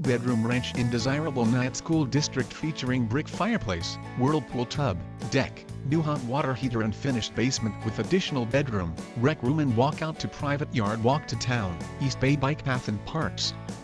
2-bedroom ranch in desirable Nyack School District featuring brick fireplace, whirlpool tub, deck, new hot water heater and finished basement with additional bedroom, rec room and walkout to private yard. Walk to town, East Bay Bike Path and Parks.